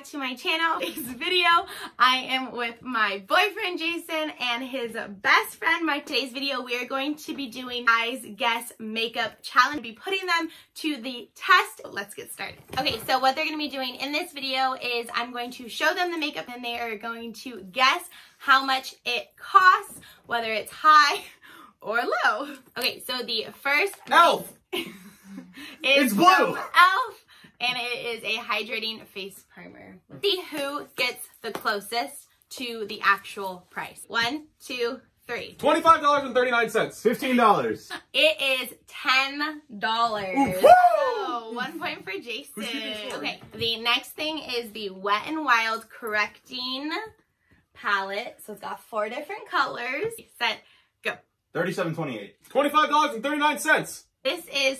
to my channel. Today's video, I am with my boyfriend Jason and his best friend Mike. Today's video, we are going to be doing Guys Guess Makeup Challenge. We'll be putting them to the test. Let's get started. Okay, so what they're going to be doing in this video is I'm going to show them the makeup and they are going to guess how much it costs, whether it's high or low. Okay, so the first Elf is it's blue. Elf, and it is a hydrating face primer. See who gets the closest to the actual price. 1, 2, 3. $25.39. $15. It is $10. Woo! So 1 point for Jason. Who's keeping score? Okay, the next thing is the Wet n Wild Correcting Palette. So it's got 4 different colors. Set, go. $37.28. $25.39. This is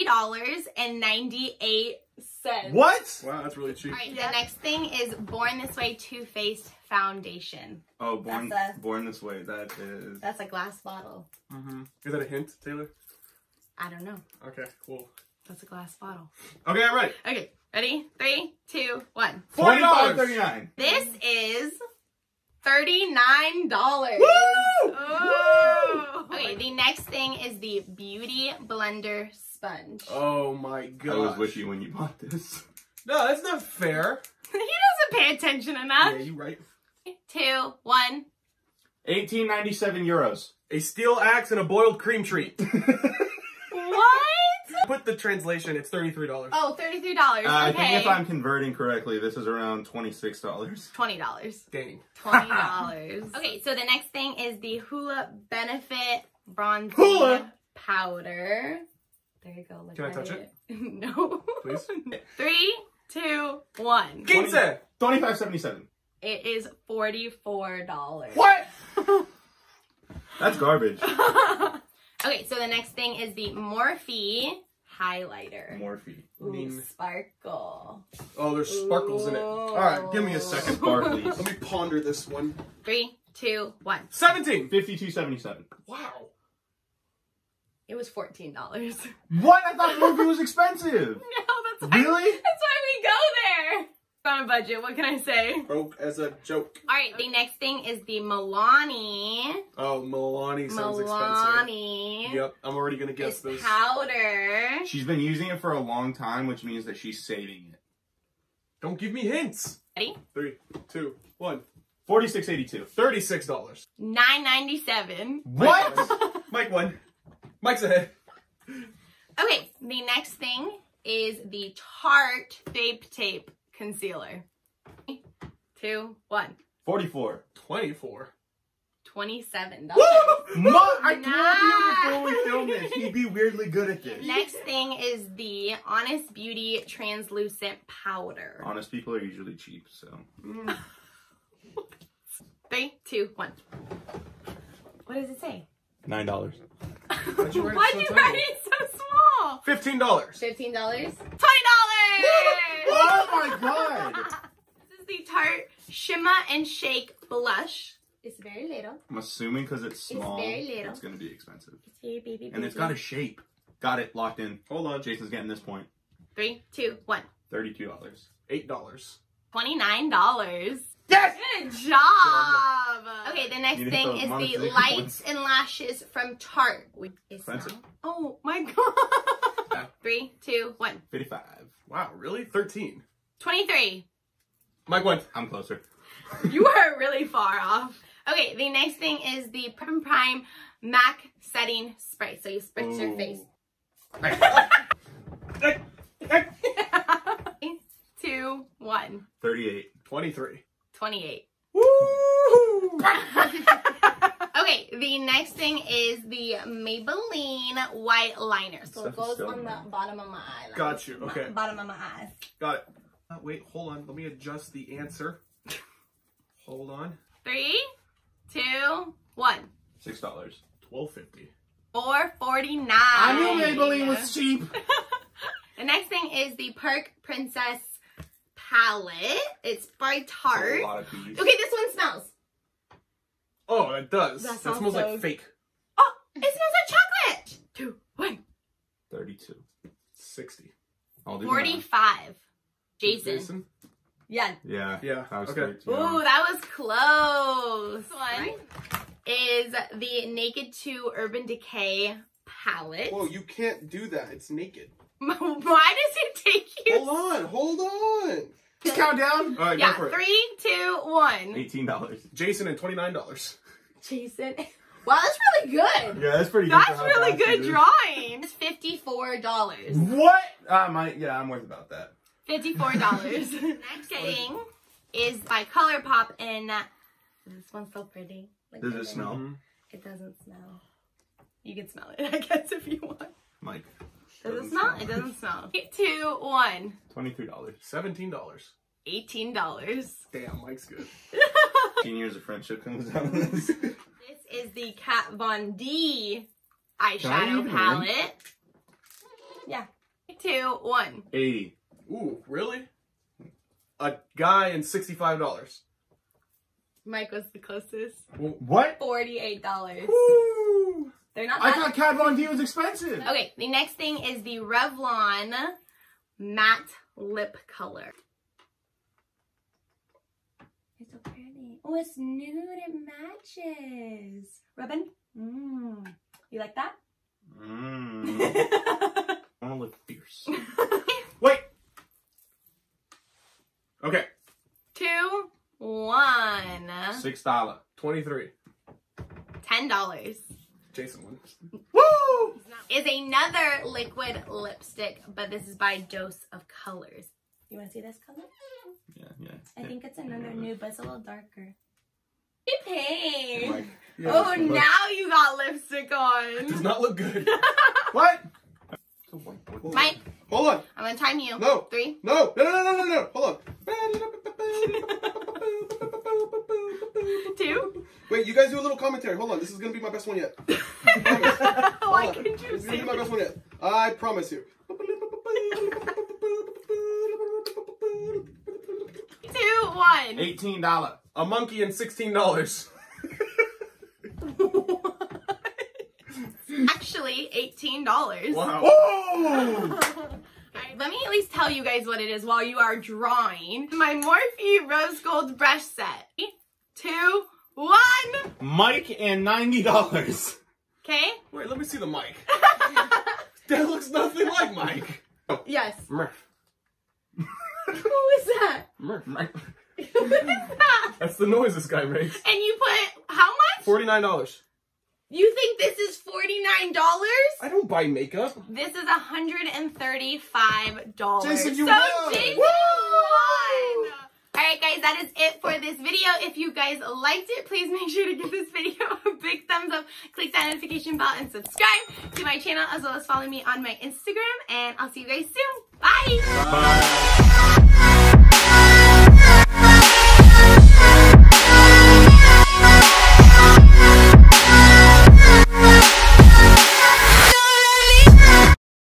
$3.98. What? Wow, that's really cheap. All right, the next thing is Born This Way Too Faced Foundation. Oh, Born That's This Way. That is. That's a glass bottle. Is that a hint, Taylor? I don't know. Okay, cool. That's a glass bottle. Okay, I'm ready. Okay, ready? 3, 2, 1. $40. $39. This is $39. Woo! Oh. Okay, the next thing is the Beauty Blender Sponge. Oh my I god. was wishy when you bought this. No, that's not fair. He doesn't pay attention enough. Yeah, you right. 2, 1. €18.97. A steel axe and a boiled cream treat. What? Put the translation, it's $33. Oh, $33. I Okay. think if I'm converting correctly, this is around $26. $20. Dang. $20. Okay, so the next thing is the Hoola Benefit Bronzing Hoola? Powder. There you go. Look Can I at touch it? No. Please? 3, 2, 1. Quince! $25.77. It is $44. What? That's garbage. Okay, so the next thing is the Morphe highlighter. Morphe. Ooh, sparkle. Oh, there's sparkles in it. Alright, give me a second. Sparklies. Let me ponder this one. 3, 2, 1. 17! $52.77. Wow. It was $14. What? I thought Morphe was expensive. No, that's why, Really? that's why we go there. On a budget, what can I say? Broke as a joke. Alright, the next thing is the Milani. Oh, Milani sounds expensive. Milani. Yep, I'm already gonna guess This this. powder. She's been using it for a long time, which means that she's saving it. Don't give me hints. Ready? 3, 2, 1. $46.82. $36. $9.97. What? Mike won. Mike's ahead. Okay, the next thing is the Tarte Shape Tape Concealer. 3, 2, 1. $44. 24. $27. I told you before we filmed this, he'd be weirdly good at this. Next thing is the Honest Beauty Translucent Powder. Honest people are usually cheap, so. 3, 2, 1. What does it say? $9. Why'd you write Why'd it you so write tiny? it so small? $15. $15. $20. Oh my god! This is the Tarte Shimmer and Shake Blush. It's very little. I'm assuming because it's small, very little. it's gonna be expensive. It's very baby. And it's got a shape. Got it, locked in. Hold on. Jason's getting this point. 3, 2, 1. $32. $8. $29. Yes! Good job. Okay, the next You thing didn't is put the monetary Lights points. and Lashes from Tarte. It's Expensive. not- Oh my god. 3, 2, 1. $55. Wow, really? 13. 23. Mike won. I'm closer. You are really far off. Okay, the next thing is the Prime MAC Setting Spray. So you spritz your Ooh. face. 2, 1. 38. 23. 28. Woo! Okay, the next thing is the Maybelline White Liner. So it Stuff is goes still on the wrong. bottom of my eye. Got you. Okay. Bottom of my eyes. Got it. Wait, hold on. Let me adjust the answer. Hold on. 3, 2, 1. $6. $12.50. $4.49. I knew Maybelline was cheap. The next thing is the Perk Princess Palette. It's by That's a Tarte. lot of these. Okay, this one smells. Oh, it does. That That sounds smells so like fake. Oh, it smells like chocolate. 2, 1. 32. 60. I'll do the math. 45. Jason. Yeah. Yeah. Yeah, I was okay. 13. Ooh, that was close. One is the Naked 2 Urban Decay palette. Whoa, you can't do that. It's naked. Why does it take you? Hold on. Just count down. All right, Yeah, go for it. 3, 2, 1. $18. Jason and $29. Jason. Wow, that's really good. Yeah, that's pretty good. That's for how really fast it good is. drawing. It's $54. What? I'm worth about that. $54. Next thing is by ColourPop, and this one's so pretty. Look Does at it smell? It doesn't smell. You can smell it, I guess, if you want. Mike. Does it Doesn't smell? smell. It doesn't smell. 3, 2, 1. $23. $17. $18. Damn, Mike's good. 15 years of friendship comes down to this. This is the Kat Von D Can I eyeshadow even palette. Yeah. 3, 2, 1. 80. Ooh, really? A guy and $65. Mike was the closest. What? $48. Woo! They're not I that. thought Kat Von D was expensive. Okay, the next thing is the Revlon matte lip color. It's so pretty. Oh, it's nude. It matches. Robin? You like that? I want to look fierce. Wait. Okay, 2, 1. $6. 23. $10. Jason wins. Woo! Is another liquid lipstick, but this is by Dose of Colors. You want to see this color? Yeah. I think it's another nude, but it's a little darker. Pink. Mike. Yeah, Oh, that's fine. now you got lipstick on. Does not look good. What? Mike, Hold on. I'm gonna time you. No. 3. No. Hold on. 2. Wait, you guys do a little commentary. Hold on. This is going to be my best one yet. Why Hold on. couldn't you This is say going to be my best one yet. I promise you. 2, 1. $18. A monkey and $16. Actually, $18. Wow. Whoa! Alright, let me at least tell you guys what it is while you are drawing. My Morphe Rose Gold brush set. 3, 2, 1. Mike and $90. Okay? Wait, let me see the mic. That looks nothing like Mike. Yes. Murph. Who is that? Murph. Who is that? That's the noise this guy makes. And you put how much? $49. You think this is $49? I don't buy makeup. This is $135. Jason, you so won! Jason Woo! won! Alright guys, that is it for this video. If you guys liked it, please make sure to give this video a big thumbs up, click that notification bell, and subscribe to my channel, as well as follow me on my Instagram, and I'll see you guys soon. Bye! Bye.